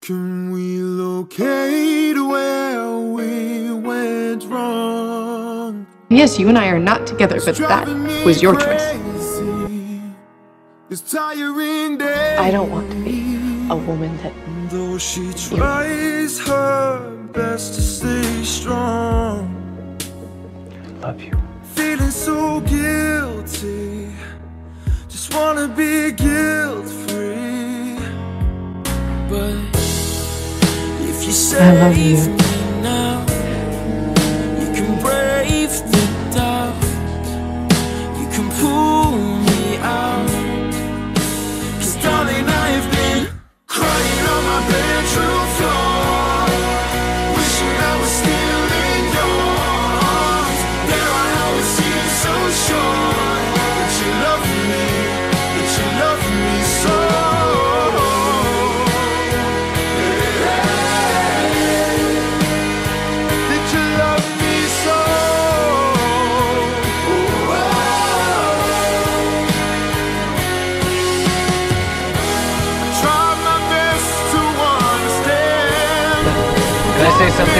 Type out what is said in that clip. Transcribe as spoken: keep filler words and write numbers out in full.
Can we locate where we went wrong? Yes, you and I are not together, but that was your choice. I don't want to be a woman that Though she tries her best to stay strong, I love you. feeling so guilty, just wanna be guilt-free. But if you I love you. save me now, you can brave the dark, you can pull me out. 'Cause darling, I've been crying on my bedroom floor, wishing I was still in your arms. There I always seem so sure that you love me, that you love me so. That you love me so. I tried my best to understand. Can I say something?